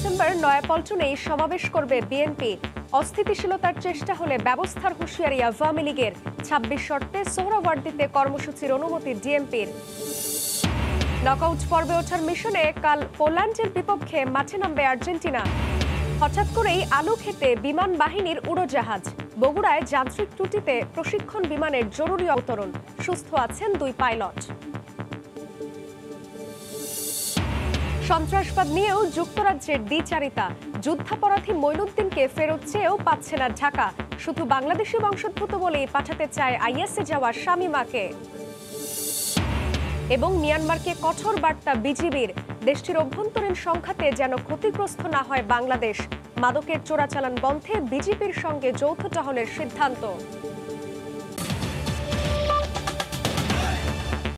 December নয়াপল্টনেই সমাবেশ করবে BNP. অস্থিতিশীলতার চেষ্টা হলে ব্যবস্থার হুঁশিয়ারি আওয়ামী লীগের। ২৬ শর্তে সোহরাওয়ার্দীতে কর্মসূচির অনুমতি ডিএমপির। নকআউট পর্বে ওঠার মিশনে কাল পোল্যান্ডের বিপক্ষে মাঠে নামবে আর্জেন্টিনা। হঠাৎ করেই আলু খেতে বিমান বাহিনীর উড়োজাহাজ। বগুড়ায় যান্ত্রিক ত্রুটিতে প্রশিক্ষণ বিমানের জরুরি অবতরণ। সুস্থ আছেন ২ পাইলট। সন্ত্রাসবাদ নিয়েও যুক্তরাজ্যের দ্বিচারিতা। যুদ্ধাপরাধী মঈনুদ্দিনকে ফেরত চেয়েও পাচ্ছে না ঢাকা। শুধু বাংলাদেশি বংশোদ্ভূত বলেই পাঠাতে চায় আইএসে যাওয়া শামিমাকে। এবং মিয়ানমারকে কঠোর বার্তা বিজিবির। দেশটির অভ্যন্তরীণ সংঘাতে যেন ক্ষতিগ্রস্ত না হয় বাংলাদেশ। মাদকের চোরাচালান বন্ধে বিজিবির সঙ্গে যৌথ টহলের সিদ্ধান্ত।